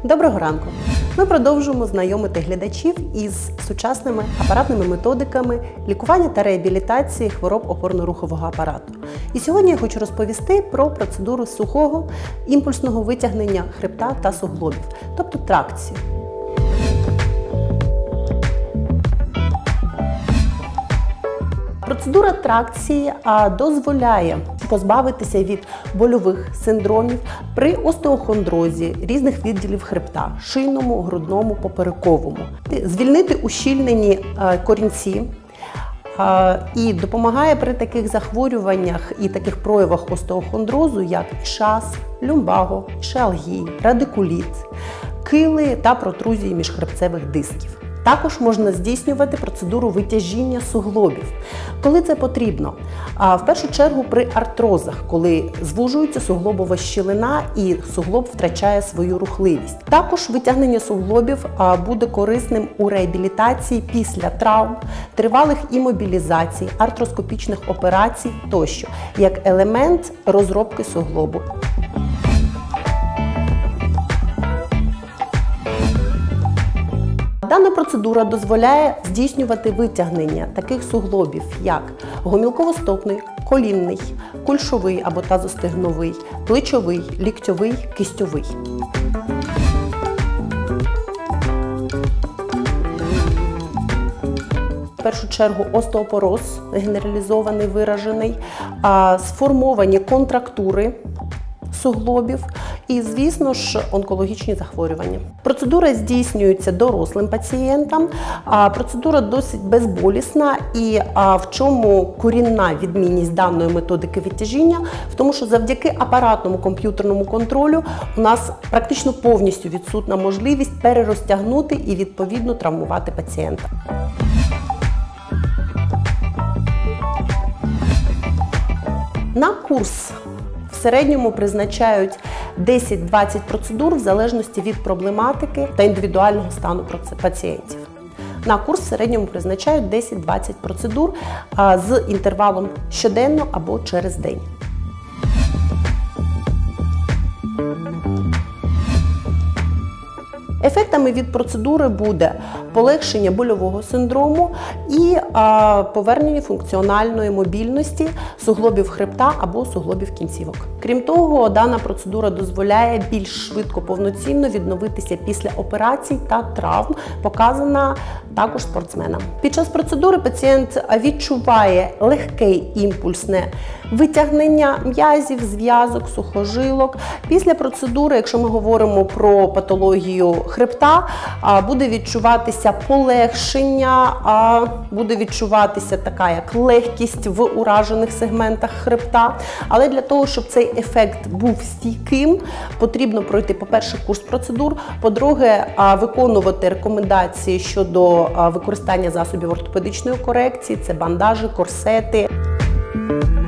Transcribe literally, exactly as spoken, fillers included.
Доброго ранку! Ми продовжуємо знайомити глядачів із сучасними апаратними методиками лікування та реабілітації хвороб опорно-рухового апарату. І сьогодні я хочу розповісти про процедуру сухого імпульсного витягнення хребта та суглобів, тобто тракцію. Процедура тракції дозволяє позбавитися від больових синдромів при остеохондрозі різних відділів хребта – шийному, грудному, поперековому. Звільнити ущільнені корінці і допомагає при таких захворюваннях і таких проявах остеохондрозу, як ішаз, люмбаго, ішеалгії, радикуліт, кили та протрузії міжхребцевих дисків. Також можна здійснювати процедуру витяжіння суглобів. Коли це потрібно? В першу чергу при артрозах, коли звужується суглобова щілина і суглоб втрачає свою рухливість. Також витягнення суглобів буде корисним у реабілітації після травм, тривалих імобілізацій, артроскопічних операцій тощо, як елемент розробки суглобу. Дана процедура дозволяє здійснювати витягнення таких суглобів, як гомілково-стопний, колінний, кульшовий або тазостегновий, плечовий, ліктьовий, кістьовий. В першу чергу остеопороз генералізований, виражений, сформовані контрактури суглобів і, звісно ж, онкологічні захворювання. Процедура здійснюється дорослим пацієнтам, а процедура досить безболісна, і а, в чому корінна відмінність даної методики відтяжіння? В тому, що завдяки апаратному комп'ютерному контролю у нас практично повністю відсутна можливість перерозтягнути і відповідно травмувати пацієнта. На курс в середньому призначають десять-двадцять процедур в залежності від проблематики та індивідуального стану пацієнтів. На курс в середньому призначають десять-двадцять процедур з інтервалом щоденно або через день. Ефектами від процедури буде полегшення больового синдрому і а, повернення функціональної мобільності суглобів хребта або суглобів кінцівок. Крім того, дана процедура дозволяє більш швидко, повноцінно відновитися після операцій та травм, показана також спортсменам. Під час процедури пацієнт відчуває легке імпульсне витягнення м'язів, зв'язок, сухожилок. Після процедури, якщо ми говоримо про патологію хребта, буде відчуватися полегшення, буде відчуватися така як легкість в уражених сегментах хребта. Але для того, щоб цей ефект був стійким, потрібно пройти, по-перше, курс процедур, по-друге, виконувати рекомендації щодо використання засобів ортопедичної корекції, це бандажі, корсети.